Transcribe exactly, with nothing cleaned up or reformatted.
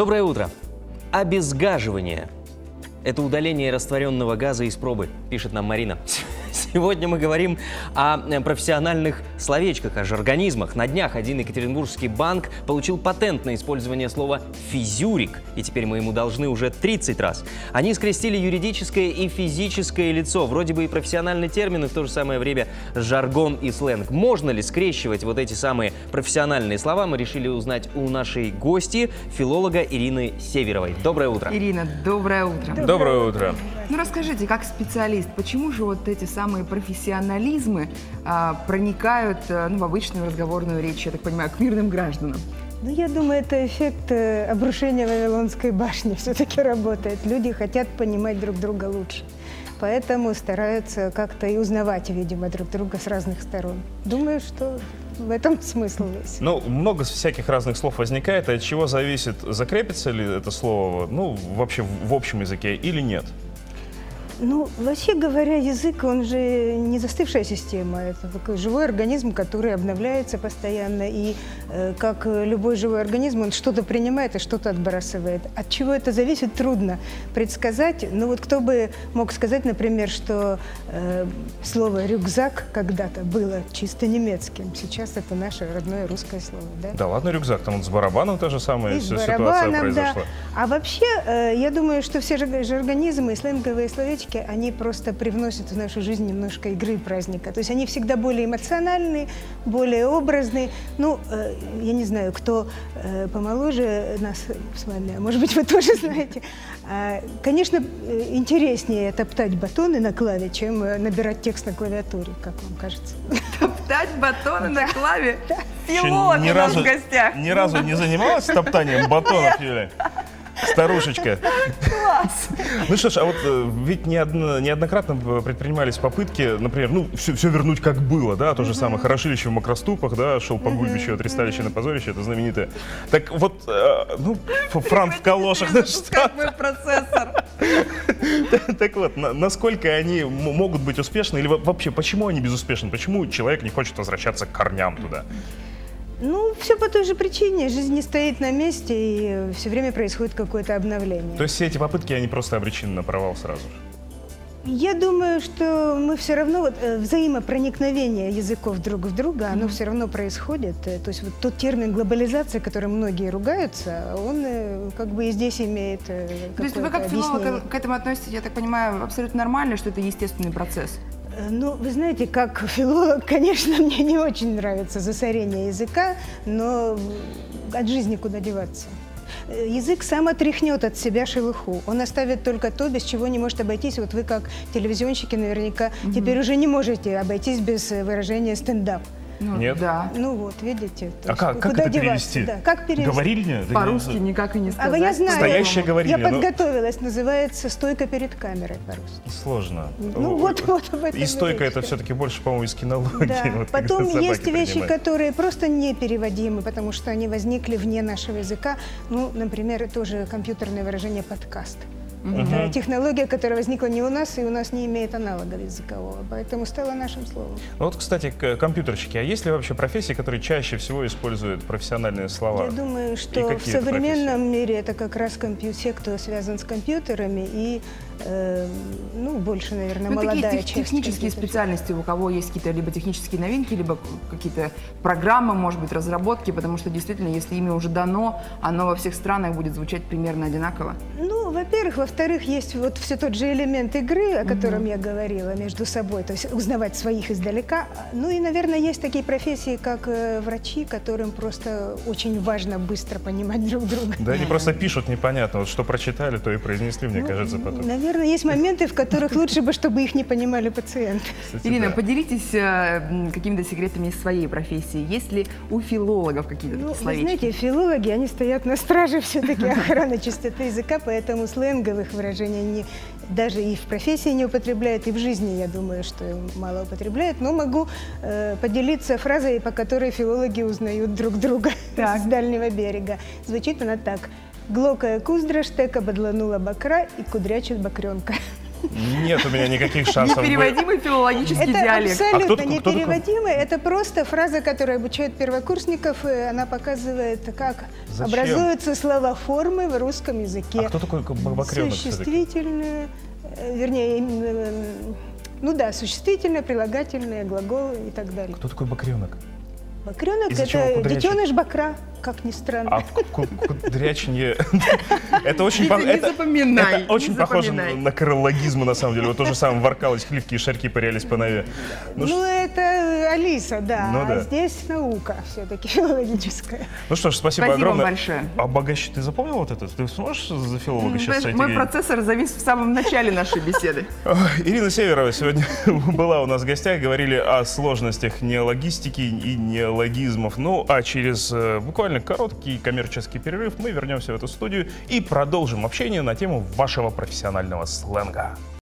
Доброе утро. Обезгаживание. Это удаление растворенного газа из пробы, пишет нам Марина. Сегодня мы говорим о профессиональных словечках, о жаргонизмах. На днях один екатеринбургский банк получил патент на использование слова «физюрик», и теперь мы ему должны уже тридцать раз. Они скрестили юридическое и физическое лицо, вроде бы и профессиональный термин, и в то же самое время жаргон и сленг. Можно ли скрещивать вот эти самые профессиональные слова, мы решили узнать у нашей гости, филолога Ирины Северовой. Доброе утро. Ирина, доброе утро. Доброе утро. Ну расскажите, как специалист, почему же вот эти самые профессионализмы а, проникают а, ну, в обычную разговорную речь, я так понимаю, к мирным гражданам? Ну, я думаю, это эффект э, обрушения Вавилонской башни все-таки работает. Люди хотят понимать друг друга лучше. Поэтому стараются как-то и узнавать, видимо, друг друга с разных сторон. Думаю, что в этом смысл есть. Ну, много всяких разных слов возникает. От чего зависит, закрепится ли это слово, ну, вообще в общем языке или нет? Ну, вообще говоря, язык, он же не застывшая система. Это такой живой организм, который обновляется постоянно. И э, как любой живой организм, он что-то принимает и что-то отбрасывает. От чего это зависит, трудно предсказать. Ну вот кто бы мог сказать, например, что э, слово «рюкзак» когда-то было чисто немецким. Сейчас это наше родное русское слово. Да, да ладно, рюкзак, там вот с барабаном та же самая и ситуация барабаном, произошла. Да. А вообще, э, я думаю, что все жаргонизмы и сленговые словечки, они просто привносят в нашу жизнь немножко игры и праздника. То есть они всегда более эмоциональные, более образные. Ну, э, я не знаю, кто э, помоложе нас с вами, а может быть, вы тоже знаете. А, конечно, интереснее топтать батоны на клаве, чем набирать текст на клавиатуре, как вам кажется. Топтать батоны на клаве? Еще Филолог ни у нас разу, в гостях. Ни разу не занималась топтанием батонов, Юля? Старушечка. Класс. Ну что ж, а вот ведь неодно, неоднократно предпринимались попытки, например, ну, все, все вернуть как было, да, то же самое Хорошилище в Макроступах, да, шел по гульбищу от ристалища на позорище, это знаменитое. Так вот, ну, Франк в калошах, ну что? Как мой процессор. Так вот, насколько они могут быть успешны, или вообще, почему они безуспешны, почему человек не хочет возвращаться к корням туда? Ну, все по той же причине. Жизнь не стоит на месте, и все время происходит какое-то обновление. То есть все эти попытки, они просто обречены на провал сразу же? Я думаю, что мы все равно, вот, взаимопроникновение языков друг в друга, оно mm-hmm. все равно происходит. То есть вот тот термин глобализация, которым многие ругаются, он как бы и здесь имеет какое-то объяснение. То есть вы как филолог к этому относитесь, я так понимаю, абсолютно нормально, что это естественный процесс? Ну, вы знаете, как филолог, конечно, мне не очень нравится засорение языка, но от жизни куда деваться. Язык сам отряхнет от себя шелуху. Он оставит только то, без чего не может обойтись. Вот вы, как телевизионщики, наверняка угу. теперь уже не можете обойтись без выражения «стендап». Ну, нет? Да. Ну вот, видите. А как, как это перевести? Да, как перевести? Говорильня? По-русски никак и не сказать. А я знаю. Настоящая говорильня. Я подготовилась. Но... Называется «Стойка перед камерой» по-русски. Сложно. Ну вот, вот об этом. И стойка это все-таки больше, по-моему, из кинологии. Да. Вот, потом есть вещи, принимают. которые просто непереводимы, потому что они возникли вне нашего языка. Ну, например, тоже компьютерное выражение «подкаст». Uh-huh. Это технология, которая возникла не у нас, и у нас не имеет аналога языкового, поэтому стала нашим словом. Ну вот, кстати, компьютерщики. А есть ли вообще профессии, которые чаще всего используют профессиональные слова? Я думаю, что в современном мире это как раз компью... все, кто связан с компьютерами, и э, ну, больше, наверное, ну, молодая такие часть. технические специальности, у кого есть какие-то либо технические новинки, либо какие-то программы, может быть, разработки, потому что действительно, если имя уже дано, оно во всех странах будет звучать примерно одинаково. Ну, во-первых, во-вторых, есть вот все тот же элемент игры, о котором mm-hmm. я говорила, между собой, то есть узнавать своих издалека. Ну и, наверное, есть такие профессии, как э, врачи, которым просто очень важно быстро понимать друг друга. Да, они просто пишут непонятно, вот что прочитали, то и произнесли, мне ну, кажется, потом. Наверное, есть моменты, в которых лучше бы, чтобы их не понимали пациенты. Кстати, Ирина, да. поделитесь э, какими-то секретами из своей профессии. Есть ли у филологов какие-то ну, такие словечки? Вы знаете, филологи, они стоят на страже все-таки охраны чистоты языка, поэтому сленговых выражений они даже и в профессии не употребляют, и в жизни, я думаю, что мало употребляют. Но могу э, поделиться фразой, по которой филологи узнают друг друга с дальнего берега. Звучит она так. «Глокая куздра, штека бадланула бакра и кудрячит бакренка». Нет у меня никаких шансов. Непереводимый филологический Это диалект. абсолютно А кто такой- кто такой? непереводимое. Это просто фраза, которая обучает первокурсников, и она показывает, как Зачем? образуются словоформы в русском языке. А кто такой бабакрёнок всё-таки? Существительное, э, вернее, им, э, ну да, существительное, прилагательное, глагол и так далее. Кто такой бакрёнок? Бакрёнок — Из-за чего это кудрячий? детеныш бакра, как ни странно. А ку- ку- кудряченье... Это очень Не- по- не это- запоминай, это очень не похоже запоминай. на крылогизмы, на самом деле. Вот то же самое воркалось, хливки и шарьки парялись по нове. Ну, Ну, ш- это Алиса, да. Ну да. А здесь наука все-таки филологическая. ну что ж, спасибо, Спасибо вам огромное. большое. А богаще ты запомнил вот это? Ты сможешь за филолога сейчас Знаешь, сойти? мой процессор завис в самом начале нашей беседы. Ой, Ирина Северова сегодня была у нас в гостях. Говорили о сложностях неологистики и неологизмов. Ну, а через э, буквально короткий коммерческий перерыв мы вернемся в эту студию и продолжим общение на тему вашего профессионального сленга.